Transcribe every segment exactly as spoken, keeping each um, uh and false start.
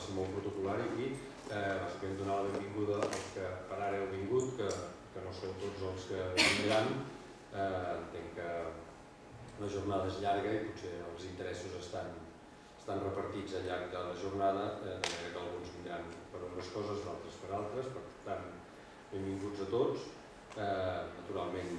ser molt protocolari i bàsicament donar la benvinguda als que per ara heu vingut, que no sou tots els que vindran. Entenc que la jornada és llarga i potser els interessos estan repartits al llarg de la jornada, de manera que alguns vindran per unes coses, d'altres per altres. Per tant, benvinguts a tots. Naturalment,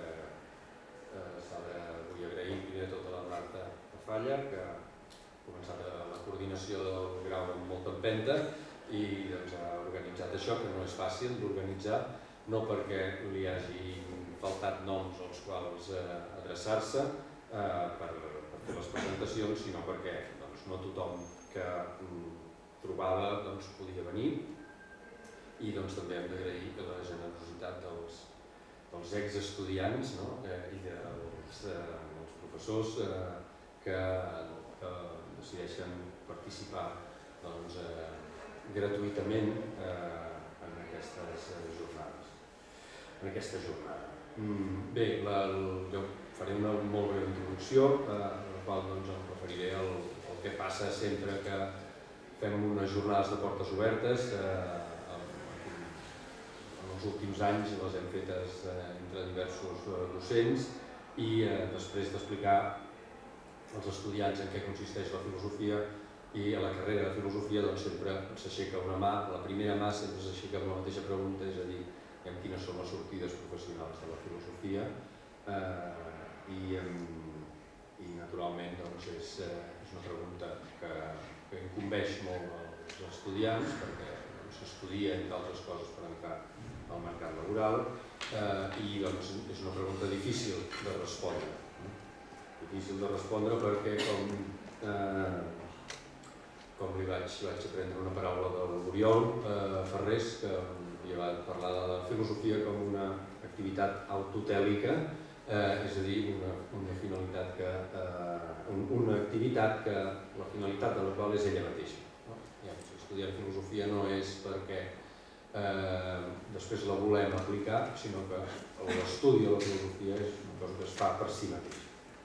vull agrair primer de tot a la Marta Falla, que ha començat la coordinació del grau amb molta empenta i ha organitzat això, que no és fàcil d'organitzar, no perquè li hagi faltat noms als quals adreçar-se per fer les presentacions, sinó perquè no tothom que trobava podia venir, i també hem d'agrair la generositat dels exestudiants i dels professors que decideixen participar gratuïtament en aquestes jornades. En aquesta jornada. Bé, jo faré una molt breu introducció, en la qual em referiré al que passa sempre que fem unes jornades de portes obertes. En els últims anys les hem fetes entre diversos docents i després d'explicar als estudiants en què consisteix la filosofia i a la carrera de filosofia sempre s'aixeca una mà, la primera mà sempre s'aixeca amb la mateixa pregunta, és a dir, quines són les sortides professionals de la filosofia, i naturalment és una pregunta que incumbeix molt als estudiants perquè s'estudia, entre altres coses, per entrar al mercat laboral, i és una pregunta difícil de respondre. Difícil de respondre perquè, com li vaig aprendre una paraula de l'Oriol Ferrés, que li va parlar de la filosofia com una activitat autotèlica, és a dir, una finalitat que una activitat que la finalitat de la qual és ella mateixa. Estudiar filosofia no és perquè després la volem aplicar, sinó que l'estudi de la filosofia és una cosa que es fa per si mateix.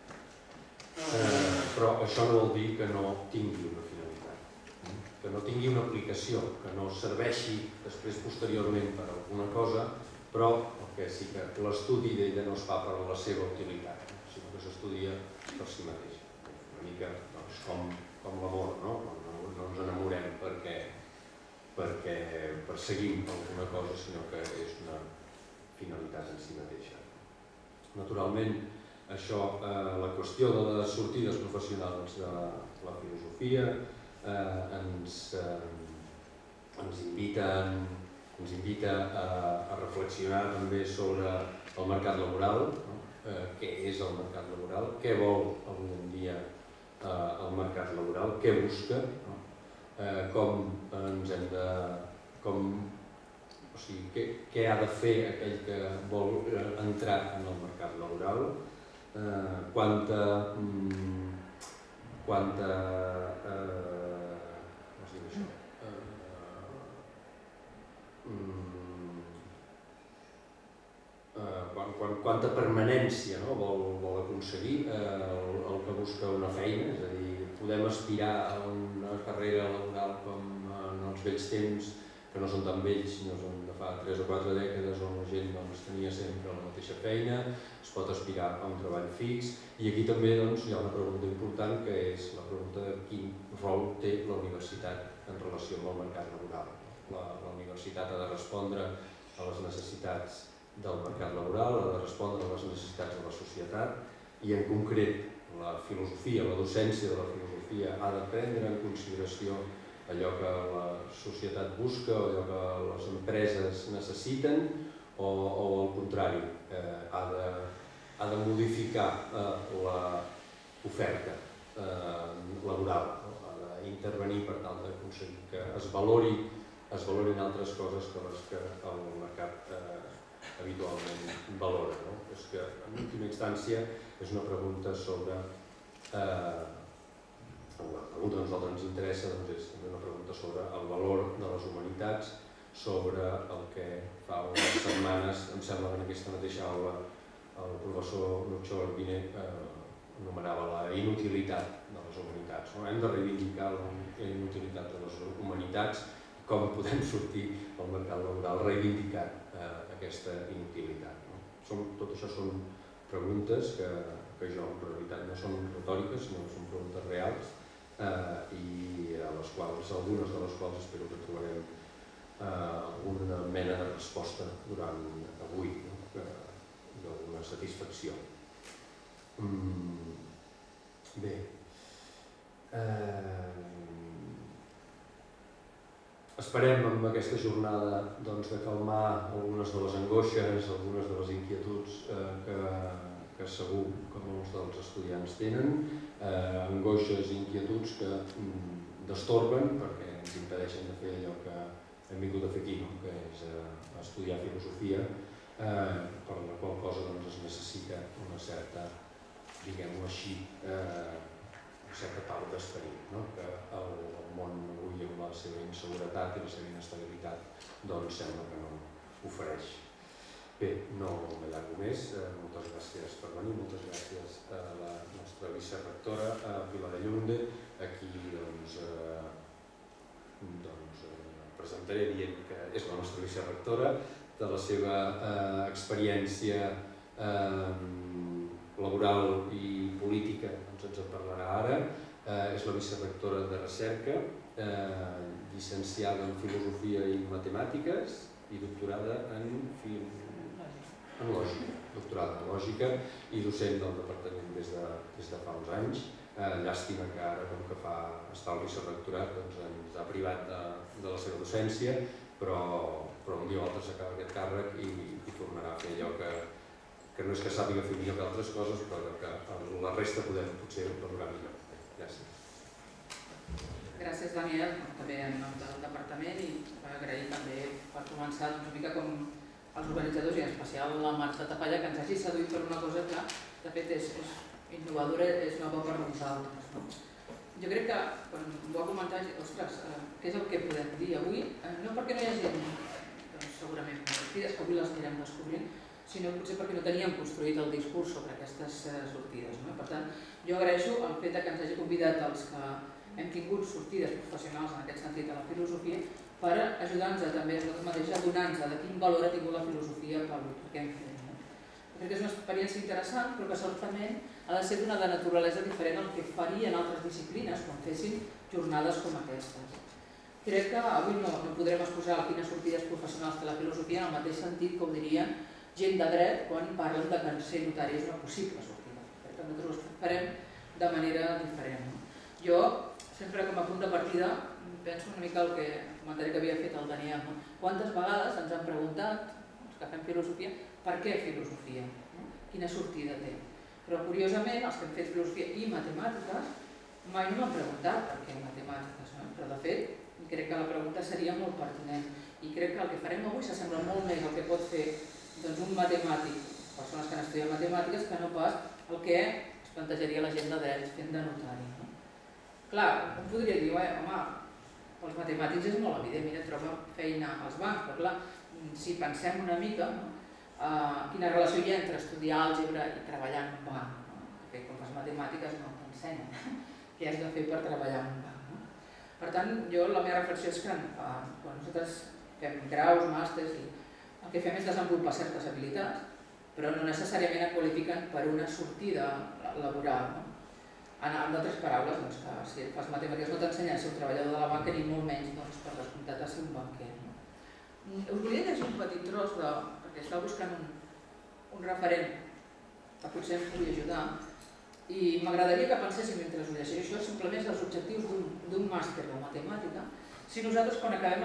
Però això no vol dir que no tingui una finalitat, que no tingui una aplicació, que no serveixi després posteriorment per alguna cosa, però que sí que l'estudi d'ella no es fa per la seva utilitat, sinó que s'estudia per si mateix. Una mica com l'amor, no ens enamorem perquè perseguim alguna cosa, sinó que és una finalitat en si mateixa. Naturalment, això, la qüestió de les sortides professionals de la filosofia ens invita a reflexionar també sobre el mercat laboral, què és el mercat laboral, què vol avui en dia el mercat laboral, què busca, com ens hem de... o sigui, què ha de fer aquell que vol entrar en el mercat laboral, quanta... quanta... com es diu això? quanta permanència vol aconseguir el que busca una feina, és a dir, podem aspirar a una carrera laboral com en els vells temps, que no són tan vells, no són de fa tres o quatre dècades, on la gent tenia sempre la mateixa feina, es pot aspirar a un treball fix, i aquí també hi ha una pregunta important, que és la pregunta de quin rol té la universitat en relació amb el mercat laboral. La universitat ha de respondre a les necessitats del mercat laboral, ha de respondre a les necessitats de la societat, i en concret la filosofia, la docència de la filosofia ha de prendre en consideració allò que la societat busca, allò que les empreses necessiten, o al contrari, ha de modificar l'oferta laboral, ha d'intervenir per tal d'aconseguir que es valorin altres coses que les que el mercat habitualment valora. És que, en última instància, és una pregunta sobre... La pregunta que a nosaltres ens interessa és també una pregunta sobre el valor de les humanitats, sobre el que fa unes setmanes, em sembla que en aquesta mateixa aula el professor Lucho Urbine anomenava la inutilitat de les humanitats. Hem de reivindicar la inutilitat de les humanitats, com podem sortir al mercat laboral reivindicant aquesta inutilitat. Tot això són preguntes que jo en realitat no són retòriques, sinó que són preguntes reals i a les quals, algunes de les quals espero que trobarem alguna mena de resposta durant avui, d'alguna satisfacció. Bé, esperem amb aquesta jornada de calmar algunes de les angoixes, algunes de les inquietuds que segur que molts dels estudiants tenen, angoixes i inquietuds que destorben perquè ens impedeixen de fer allò que hem vingut a fer aquí, que és estudiar filosofia, per la qual cosa es necessita una certa, diguem-ho així, una certa pau d'esperit, que el món avui amb la seva inseguretat i la seva inestabilitat doncs sembla que no ofereix. Bé, no m'allargo més, moltes gràcies per venir, moltes gràcies a la nostra vicerectora, a Pilar de Llunde, aquí doncs presentaré dient que és la nostra vicerectora, de la seva experiència laboral i política, doncs ens en parlarà ara. És la vicerectora de recerca, llicenciada en filosofia i matemàtiques i doctorada en lògica, doctorada en lògica i docent del departament des de fa uns anys. Llàstima que ara, com que està al vicerectorat, ens ha privat de la seva docència, però un dia o altre s'acaba aquest càrrec i tornarà a fer allò que no és que sàpiga fer millor que altres coses, però que la resta podem potser valorar millor. Gràcies. Gràcies, Daniel, també en nom del departament, i agrair també per començar una mica com els organitzadors i en especial la Marta Tapalla, que ens hagi seduït per una cosa que de fet és innovadora, és nova per nosaltres. Jo crec que quan ho ha comentat, ostres, què és el que podem dir avui? No perquè no hi hagi segurament sortides, que avui les anirem descobrint, sinó potser perquè no teníem construït el discurs sobre aquestes sortides. Per tant, jo agraeixo el fet que ens hagi convidat els que hem tingut sortides professionals en aquest sentit a la filosofia per ajudar-nos també a nosaltres mateixos a donar-nos de quin valor ha tingut la filosofia pel que hem fet. Crec que és una experiència interessant, però que certament ha de ser d'una de naturalesa diferent al que farien altres disciplines quan fessin jornades com aquestes. Crec que avui no podrem exposar quines sortides professionals té la filosofia en el mateix sentit que ho dirien gent de dret quan parlen de que ser notari és una possible sortida. Crec que nosaltres ho farem de manera diferent. Jo, sempre com a punt de partida, penso una mica el comentari que havia fet el Daniel. Quantes vegades ens han preguntat, els que fem filosofia, per què filosofia? Quina sortida té? Però curiosament, els que hem fet filosofia i matemàtiques mai no m'han preguntat per què matemàtiques, però de fet crec que la pregunta seria molt pertinent i crec que el que farem avui s'assembla molt més al que pot fer un matemàtic, persones que han estudiat matemàtiques, que no pas el que es plantejaria la gent de drets fent de notari. Clar, un podria dir, home, pels matemàtics és molt evident, mira, troba feina als bancs, però clar, si pensem una mica quina relació hi ha entre estudiar àlgebra i treballar en un banc, perquè com les matemàtiques no t'ensenyen què has de fer per treballar en un banc. Per tant, jo la meva reflexió és que quan nosaltres fem graus, màsters, el que fem és desenvolupar certes habilitats, però no necessàriament es qualifiquen per una sortida laboral. En d'altres paraules, que si fas matemàtiques no t'ensenyen a ser un treballador de la banca ni molt menys per descomptat a ser un banquer. Us volia llegir un petit tros, perquè estava buscant un referent que potser em pugui ajudar, i m'agradaria que penséssim mentre us llegeixo això simplement els objectius d'un màster de matemàtica, si nosaltres quan acabem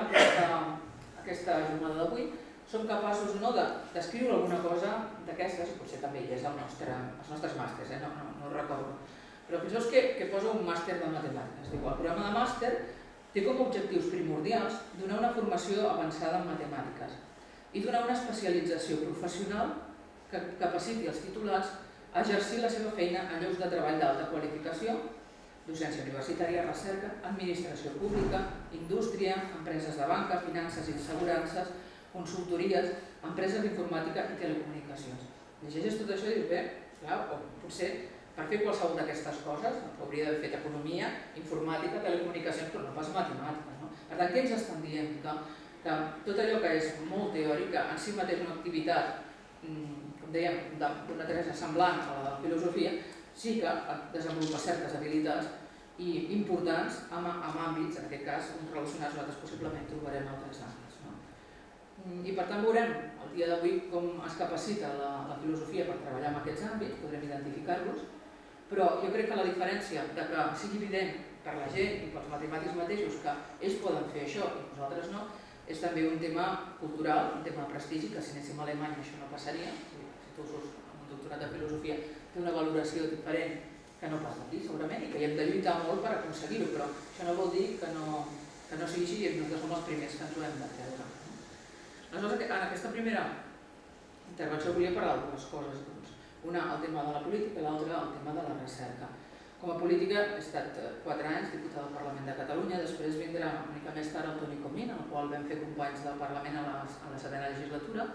aquesta jornada d'avui som capaços o no d'escriure alguna cosa d'aquestes, i potser també hi és els nostres màsters, no ho recordo, però penseu que posa un màster de matemàtiques. El programa de màster té com a objectius primordials donar una formació avançada en matemàtiques i donar una especialització professional que capaciti els titulats a exercir la seva feina en llocs de treball d'alta qualificació, docència universitària, recerca, administració pública, indústria, empreses de banca, finances i assegurances, consultories, empreses d'informàtica i telecomunicacions. Llegeixes tot això i dius, bé, clar, o potser per fer qualsevol d'aquestes coses, hauria d'haver fet economia, informàtica, telecomunicacions, però no pas matemàtica. No? Per tant, què ens estan dient? Que, que tot allò que és molt teòric, en si mateix una activitat, com dèiem, d'una teresa semblant a la filosofia, sí que desenvolupa certes habilitats i importants en àmbits, en aquest cas, relacionats, nosaltres possiblement trobarem altres àmbits. No? I per tant veurem el dia d'avui com es capacita la, la filosofia per treballar en aquests àmbits, podrem identificar-los, però jo crec que la diferència de que sigui evident per la gent i pels matemàtics mateixos que ells poden fer això i nosaltres no, és també un tema cultural, un tema de prestigi, que si anéssim a Alemanya això no passaria, si tu surts amb un doctorat de filosofia té una valoració diferent que no pas aquí, segurament, i que hi hem de lluitar molt per aconseguir-ho, però això no vol dir que no, que no sigui així i nosaltres som els primers que ens ho hem de creure. Aleshores, en aquesta primera intervenció volia parlar de dues coses. Doncs. Una, el tema de la política, i l'altra, el tema de la recerca. Com a política he estat quatre anys diputada del Parlament de Catalunya, després vindrà una mica més tard el Toni Comín, amb el qual vam fer companys del Parlament a la, a la setena legislatura,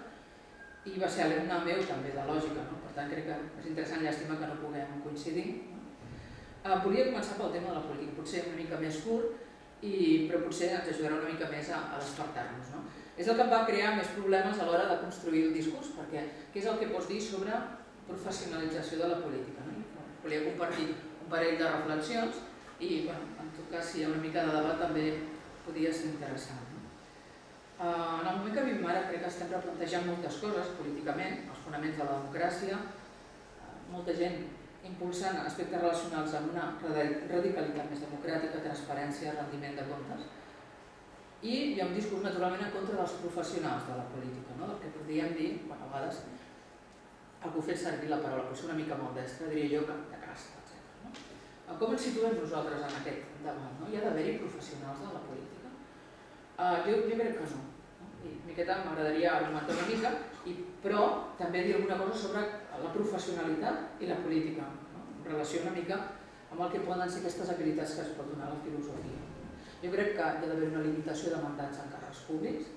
i va ser alumne meu també de lògica, no? Per tant crec que és interessant, llàstima que no puguem coincidir. No? Uh, volia començar pel tema de la política, potser una mica més curt, i, però potser ens ajudarà una mica més a, a despertar-nos. No? És el que em va crear més problemes a l'hora de construir el discurs, perquè què és el que pots dir sobre professionalització de la política? No? Volia compartir un parell de reflexions i, bueno, en tot cas, si hi ha una mica de debat també podria ser interessant. No? Uh, en el moment que vivim ara crec que estem replantejant moltes coses políticament, els fonaments de la democràcia, uh, molta gent impulsant aspectes relacionals amb una radicalitat més democràtica, transparència, rendiment de comptes, i hi ha un discurs naturalment en contra dels professionals de la política, no? Del que podríem dir, bueno, a vegades, algú fet servir la paraula, potser una mica maldestra, diria jo, que de casta, etcètera. No? Com ens situem nosaltres en aquest debat? No? Hi ha d'haver-hi professionals de la política? Uh, jo, jo crec que no. no? I miqueta m'agradaria argumentar una mica, i, però també dir alguna cosa sobre la professionalitat i la política, no? En relació una mica amb el que poden ser aquestes habilitats que es pot donar a la filosofia. Jo crec que hi ha d'haver una limitació de mandats en càrrecs públics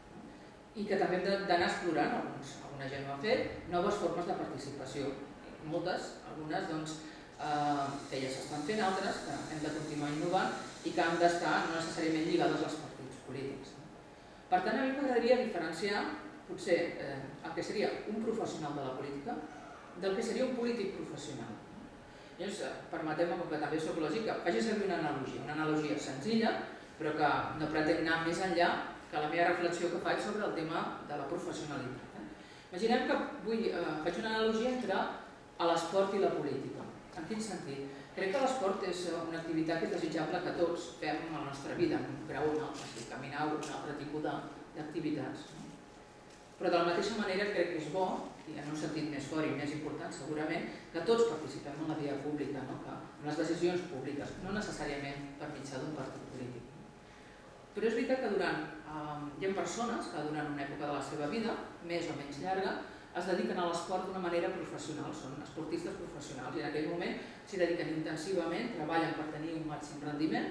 i que també hem d'anar explorant, alguns, alguna gent ho ha fet, noves formes de participació. Moltes, algunes doncs, eh, que ja s'estan fent, altres que hem de continuar innovant i que han d'estar no necessàriament lligades als partits polítics. Per tant, a mi m'agradaria diferenciar potser eh, el que seria un professional de la política del que seria un polític professional. Llavors, permeteu-me, com que també soc lògic, que faci servir una analogia, una analogia senzilla, però que no pretén anar més enllà que la meva reflexió que faig sobre el tema de la professionalitat. Eh? Imaginem que vull, eh, faig una analogia entre l'esport i la política. En quin sentit? Crec que l'esport és una activitat que és desitjable que tots fem a la nostra vida, en un grau o un altre, si caminar o un altre tipus d'activitats. No? Però de la mateixa manera crec que és bo, i en un sentit més fort i més important segurament, que tots participem en la vida pública, no? Que, en les decisions públiques, no necessàriament per mitjà d'un partit polític. Però és veritat que durant, eh, hi ha persones que durant una època de la seva vida, més o menys llarga, es dediquen a l'esport d'una manera professional, són esportistes professionals i en aquell moment s'hi dediquen intensivament, treballen per tenir un màxim rendiment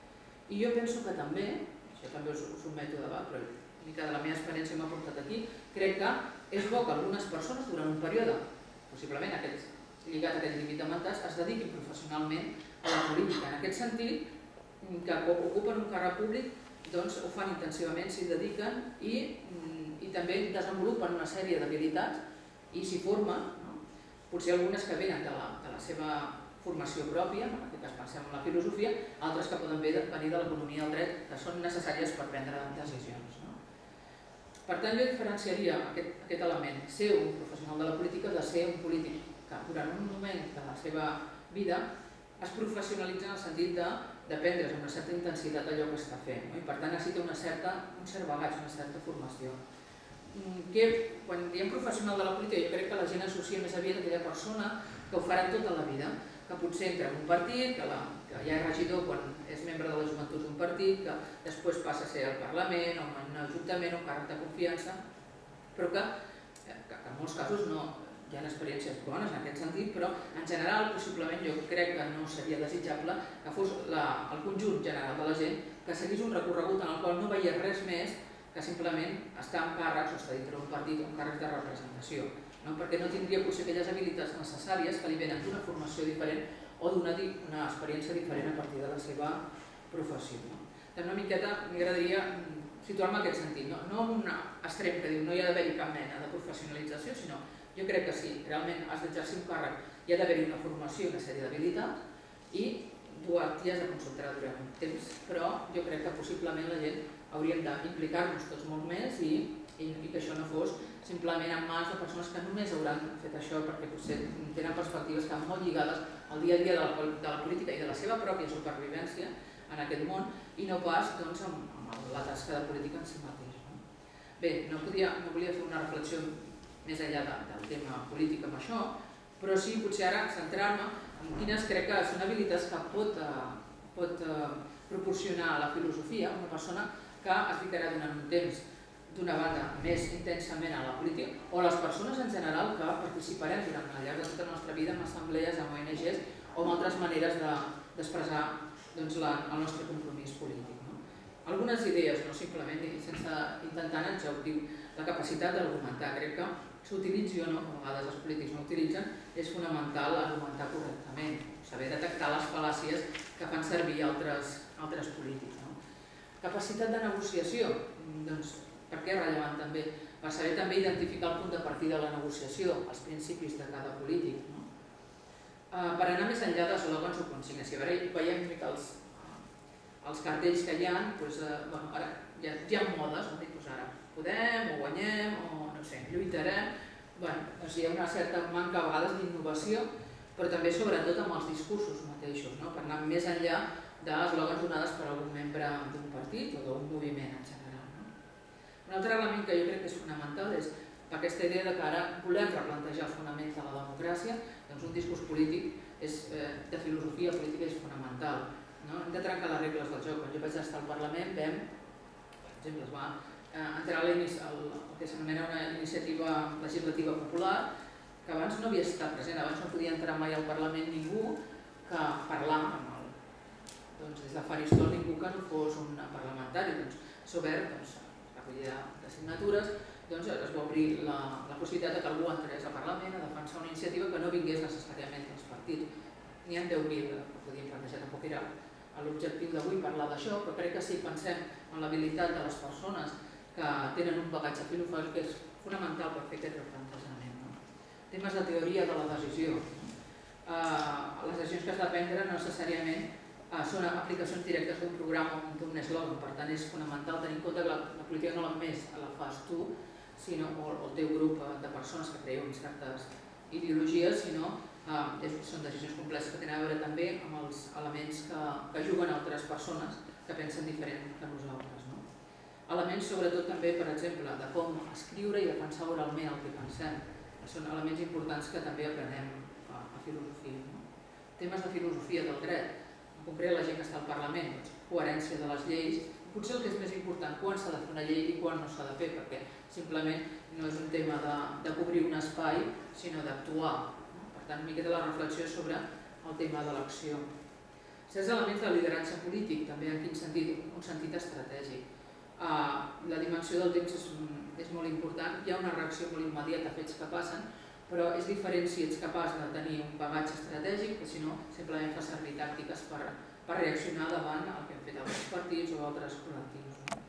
i jo penso que també, això també us sotmeto a debat, però una mica de la meva experiència m'ha portat aquí, crec que és bo que algunes persones durant un període, possiblement aquest, lligat a aquest límit de mandats, es dediquin professionalment a la política. En aquest sentit, que ocupen un càrrec públic, doncs ho fan intensivament, s'hi dediquen i, i també desenvolupen una sèrie d'habilitats i s'hi formen, no? Potser algunes que venen de la, de la seva formació pròpia, en aquest cas pensem en la filosofia, altres que poden venir de l'economia del dret, que són necessàries per prendre decisions. No? Per tant, jo diferenciaria aquest, aquest element, ser un professional de la política, de ser un polític que durant un moment de la seva vida es professionalitza en el sentit de d'aprendre's amb una certa intensitat allò que està fent, no? I per tant necessita una certa, un cert bagatge, una certa formació. Que, quan diem professional de la política, jo crec que la gent associa més aviat a aquella persona que ho farà tota la vida, que potser entra en un partit, que, la, que ja és regidor quan és membre de la joventut d'un partit, que després passa a ser al Parlament o en un ajuntament o càrrec de confiança, però que, que, que en molts casos no hi ha experiències bones en aquest sentit, però en general possiblement jo crec que no seria desitjable que fos la, el conjunt general de la gent que seguís un recorregut en el qual no veiés res més que simplement estar en càrrecs o estar dintre d'un partit o en càrrecs de representació. perquè no tindria potser aquelles habilitats necessàries que li venen d'una formació diferent o d'una experiència diferent a partir de la seva professió. Una miqueta m'agradaria situar-me en aquest sentit, no en un extrem que diu no hi ha d'haver-hi cap mena de professionalització, sinó jo crec que sí, realment has d'exercir un càrrec, hi ha d'haver-hi una formació i una sèrie d'habilitats i tu t'hi has de concentrar durant un temps, però jo crec que possiblement la gent hauríem d'implicar-nos tots molt més i que això no fos simplement en mans de persones que només hauran fet això perquè potser tenen perspectives que estan molt lligades al dia a dia de la política i de la seva pròpia supervivència en aquest món i no pas amb la tasca de política en si mateix. Bé, no volia fer una reflexió més enllà del tema polític amb això, però sí potser ara centrar-me en quines crec que són habilitats que pot proporcionar la filosofia una persona que es ficarà durant un temps d'una banda més intensament a la política o les persones en general que participarem durant el llarg de tota la nostra vida en assemblees, en O N Ges o en altres maneres d'expressar el nostre compromís polític. Algunes idees, no simplement sense intentar anar exhaustiu, la capacitat d'argumentar, crec que s'utilitzi o no, a vegades els polítics no utilitzen, és fonamental argumentar correctament, saber detectar les fal·làcies que fan servir altres polítics. Capacitat de negociació, doncs per què és rellevant també? Per saber també identificar el punt de partida de la negociació, els principis de cada polític. Per anar més enllà d'eslògans o consignes. Si veiem una mica els cartells que hi ha, ara hi ha modes, ara podem o guanyem o no sé, lluitarem. Hi ha una certa manca a vegades d'innovació, però també sobretot amb els discursos mateixos, per anar més enllà d'eslògans donades per algun membre d'un partit o d'un moviment en general. Un altre element que jo crec que és fonamental és aquesta idea que ara volem replantejar els fonaments de la democràcia, doncs un discurs polític de filosofia política és fonamental. Hem de trencar les regles del joc. Quan jo vaig estar al Parlament vam, per exemple, es va entrar el que s'anomena una iniciativa legislativa popular que abans no havia estat present, abans no podia entrar mai al Parlament ningú que parlar des de faristol, ningú que no fos un parlamentari. S'ha obert recollida de signatures, es va obrir la possibilitat que algú entrés al Parlament a defensar una iniciativa que no vingués necessàriament dels partits. N'hi ha deu mil que podíem plantejar, tampoc era l'objectiu d'avui parlar d'això, però crec que si pensem en l'habilitat de les persones que tenen un bagatge filosòfic és fonamental per fer aquest replantejament. Temes de teoria de la decisió. Les decisions que has de prendre no necessàriament són aplicacions directes d'un programa o d'un eslògan, per tant és fonamental tenir en compte que la política no només la fas tu, sinó el teu grup de persones que creuen certes ideologies, sinó són decisions complexes que tenen a veure també amb els elements que juguen altres persones que pensen diferent que nosaltres. Elements sobretot també, per exemple, de com escriure i defensar oralment el que pensem. Són elements importants que també aprenem a filosofia. Temes de filosofia del dret, en concret la gent que està al Parlament, coherència de les lleis, potser el que és més important, quan s'ha de fer una llei i quan no s'ha de fer, perquè simplement no és un tema de cobrir un espai, sinó d'actuar. Per tant, una miqueta la reflexió sobre el tema de l'acció. Certs elements de lideratge polític, també en quin sentit? Un sentit estratègic. La dimensió del temps és molt important, hi ha una reacció molt immediata a fets que passen, però és diferent si ets capaç de tenir un bagatge estratègic que si no simplement fa servir tàctiques per reaccionar davant el que han fet altres partits o altres col·lectius.